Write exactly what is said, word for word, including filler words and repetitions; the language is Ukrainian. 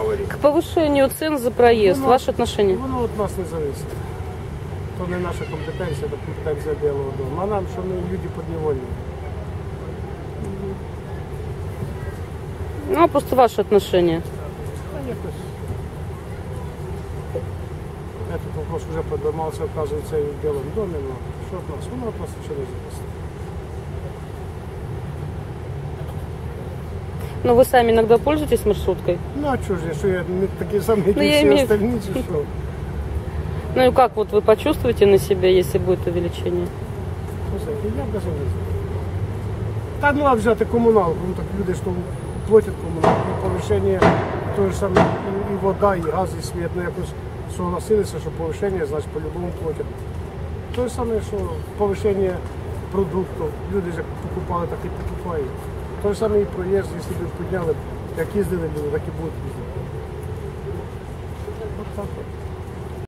аварії. К повышению цен за проезд, Воно- ваше отношение? Воно від нас не залежить. То не наша компетенція, це компетенція Білого дому. А нам, що ми люди підневольні. Ну, а просто ваше отношение. А якось. Я тут вопрос вже подимався, оказується, і в Білому домі, але що від нас? Воно від нас нічого не залежить. Но вы сами иногда пользуетесь маршруткой? Ну а чого ж, я, що я не такий самий, як Ну, і я всі имею- остальні, чи що? Ну и как вот вы почувствуете на себе, если будет увеличение? Слушайте, я даже не знаю. Та ну а взяти комуналку, ну так люди що платять комуналку, і повищення, то ж саме і, і вода, і газ, і світ, ну якось согласилися, що повищення, значить по-любому платять. То ж саме, що повищення продуктів, люди ж як покупали, так і покупають. То ж саме і проїзд, якщо б підняли, як їздили люди, так і будуть їздити. От так.